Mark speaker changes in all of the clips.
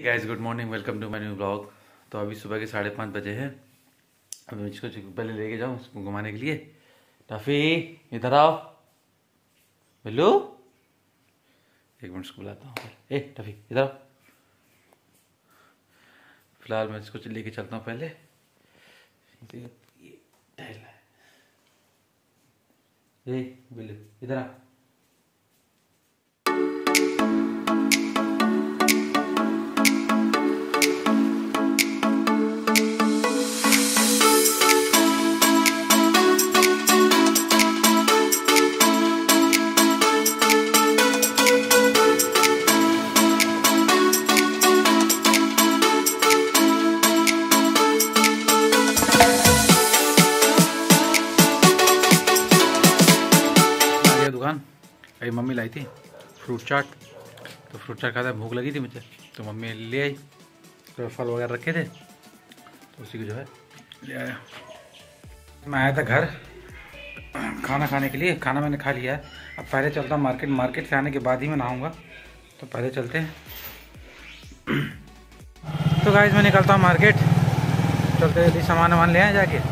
Speaker 1: Guys good morning, welcome to my new blog. तो अभी सुबह के 5:30 बजे हैं। अभी इसको पहले लेके जाऊँ इसको घुमाने के लिए। टफी इधर आओ। बिल्लू एक मिनट इसको बुलाता हूँ। ए टफी इधर आओ। फिलहाल मैं इसको लेके चलता हूँ पहले। ये टहल है। ए बिल्लू इधर आ। दुकान अभी मम्मी लाई थी फ्रूट चाट। तो फ्रूट चाट खाता भूख लगी थी मुझे, तो मम्मी ले आई। तो फल वगैरह रखे थे तो उसी को जो है ले आया। मैं आया था घर खाना खाने के लिए। खाना मैंने खा लिया है। अब पहले चलता हूँ मार्केट। मार्केट से आने के बाद ही मैं नहाऊंगा, तो पहले चलते हैं। तो गाइस मैं निकलता हूँ मार्केट। चलते जल्दी सामान वामान ले आए जाके।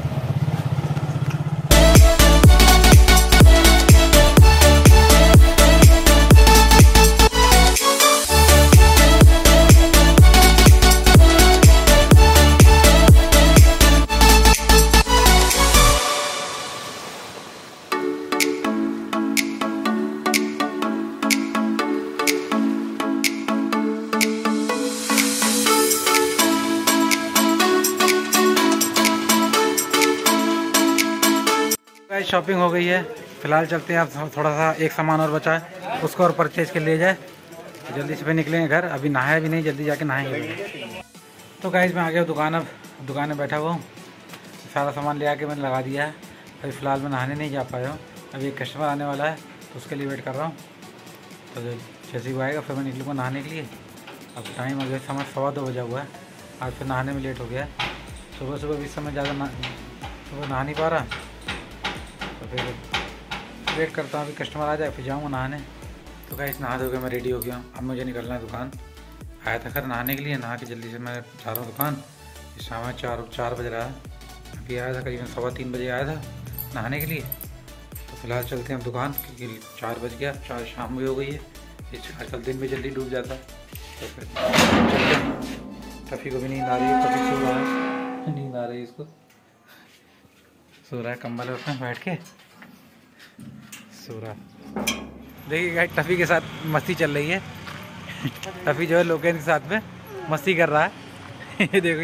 Speaker 1: शॉपिंग हो गई है। फिलहाल चलते हैं। अब थोड़ा सा एक सामान और बचा है, उसको और परचेज के ले जाए। जल्दी से फिर निकलेंगे घर। अभी नहाया भी नहीं, जल्दी जाके नहाएंगे। तो गाइस मैं आ गया दुकान। अब दुकान में बैठा हुआ हूँ। सारा सामान ले आके मैंने लगा दिया है। अभी फ़िलहाल मैं नहाने नहीं जा पाया हूँ। अभी एक कस्टमर आने वाला है तो उसके लिए वेट कर रहा हूँ। तो जैसे वो आएगा फिर मैं निकलूँगा नहाने के लिए। अब टाइम अभी समय 2:15 बजा हुआ है। आज फिर नहाने में लेट हो गया। सुबह सुबह भी इस समय ज़्यादा सुबह नहा नहीं पा रहा, तो फिर वेट करता हूँ। अभी कस्टमर आ जाए फिर जाऊँगा नहाने। तो गाइस नहा धो के मैं रेडी हो गया हूँ। अब मुझे निकलना है दुकान। आया था खैर नहाने के लिए। नहा के जल्दी से मैं जा रहा हूँ दुकान। इस शाम 4 बज रहा है। अभी आया था करीबन 3:15 बजे आया था नहाने के लिए। तो फिलहाल चलते हैं अब दुकान, क्योंकि 4 बज गया। 4 शाम भी हो गई है। इस आजकल दिन भी जल्दी डूब जाता है। तो फिर टफी को भी नींद आ रही है। टफी सो रहा है, नींद आ रही है इसको। सो रहा है कंबल में अपना बैठ के सो रहा। देखिए टफी के साथ मस्ती चल रही है। टफी जो है लोकेन के साथ में मस्ती कर रहा है। ये देखो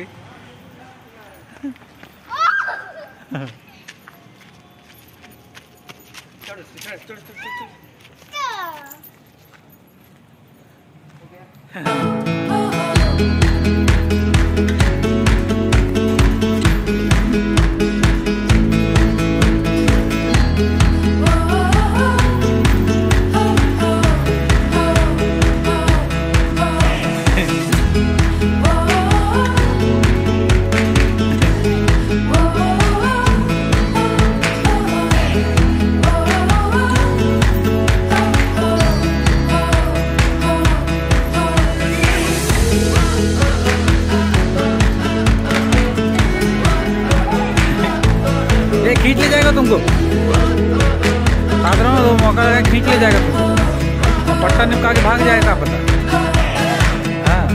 Speaker 1: खींच ले जाएगा तुमको। साधारण वो मौका लगा खींच ले जाएगा तुमको। पट्टा निपका के भाग जाएगा पता। हाँ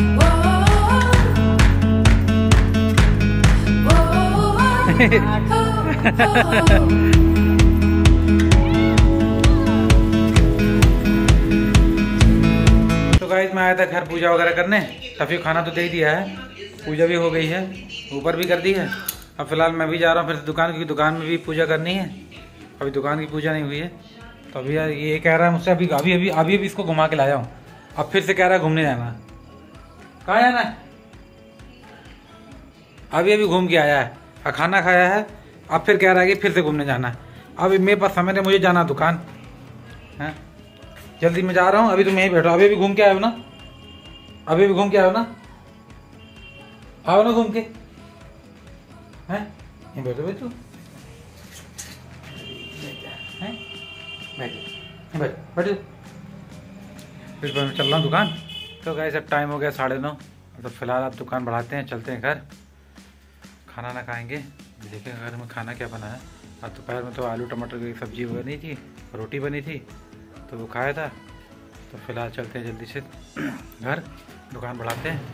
Speaker 1: तो गाइस मैं आया था घर पूजा वगैरह करने। टफी खाना तो दे ही दिया है, पूजा भी हो गई है, ऊपर भी कर दी है। अब फिलहाल मैं भी जा रहा हूँ फिर दुकान, क्योंकि दुकान में भी पूजा करनी है। अभी दुकान की पूजा नहीं हुई है। तो अभी यार ये कह रहा है मुझसे अभी इसको घुमा के लाया हूँ। अब फिर से कह रहा है घूमने जाना। कहाँ जाना है? अभी घूम के आया है, खाना खाया है। अब फिर कह रहा है कि फिर से घूमने जाना है। अभी मेरे पास समय नहीं, मुझे जाना दुकान है। जल्दी मैं जा रहा हूँ। अभी तुम यहीं बैठो। अभी घूम के आए हो ना? अभी भी घूम के आओ ना? आओ ना घूम के। हैं बैठो बैठो बैठो बैठो। फिर मैं चल रहा हूँ दुकान। तो तो गाइस अब टाइम हो गया 9:30। तो फिलहाल आप दुकान बढ़ाते हैं, चलते हैं घर, खाना ना खाएंगे। देखिए घर में खाना क्या बना है। आज दोपहर में तो आलू टमाटर की सब्जी बनी थी, रोटी बनी थी, तो वो खाया था। तो फिलहाल चलते हैं जल्दी से घर, दुकान बढ़ाते हैं।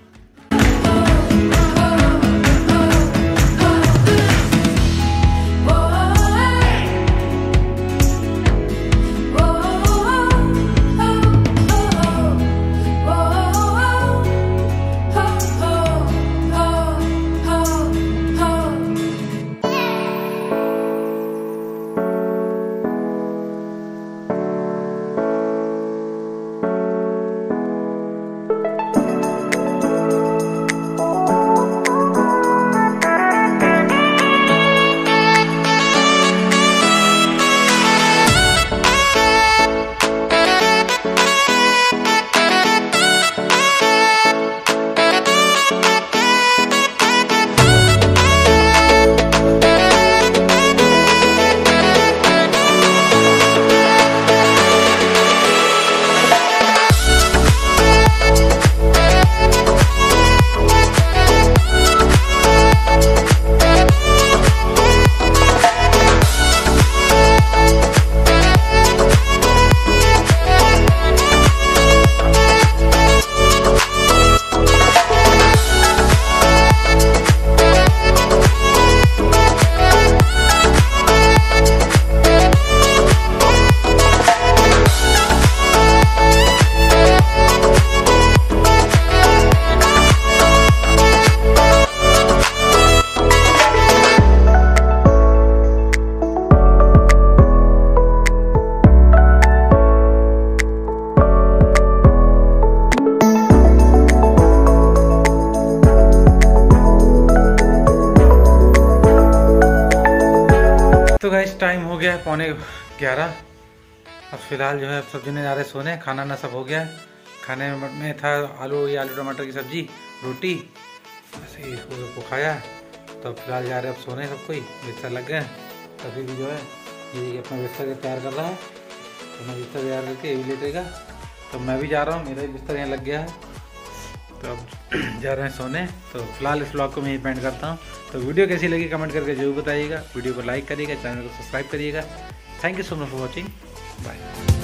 Speaker 1: तो गाइस टाइम हो गया है 11:15। अब फिलहाल जो है सब जने जा रहे सोने, खाना ना सब हो गया है। खाने में था आलू टमाटर की सब्जी, रोटी, ऐसे ही इसको खाया। तो अब फिलहाल जा रहे हैं अब सोने, सब कोई बिस्तर लग गए। तभी भी जो है ये अपना बिस्तर तैयार कर रहा है। तो मैं बिस्तर तैयार करके ये भी लेटेगा। तो मैं भी जा रहा हूँ, मेरा भी बिस्तर यहाँ लग गया है। तो अब जा रहे हैं सोने। तो फिलहाल इस व्लॉग को मैं यहीं पेंड करता हूँ। तो वीडियो कैसी लगी कमेंट करके जरूर बताइएगा। वीडियो को लाइक करिएगा, चैनल को सब्सक्राइब करिएगा। Thank you so much for watching, bye.